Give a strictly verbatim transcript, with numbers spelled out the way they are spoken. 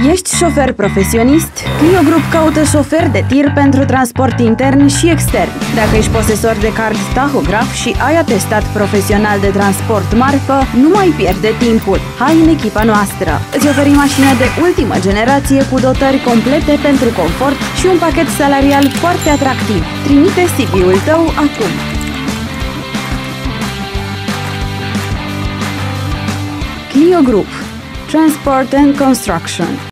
Ești șofer profesionist? Clio Group caută șofer de tir pentru transport intern și extern. Dacă ești posesor de card tahograf și ai atestat profesional de transport marfă, nu mai pierde timpul. Hai în echipa noastră! Îți oferim mașină de ultimă generație cu dotări complete pentru confort și un pachet salarial foarte atractiv. Trimite C V-ul tău acum! Clio Group. Transport and Construction.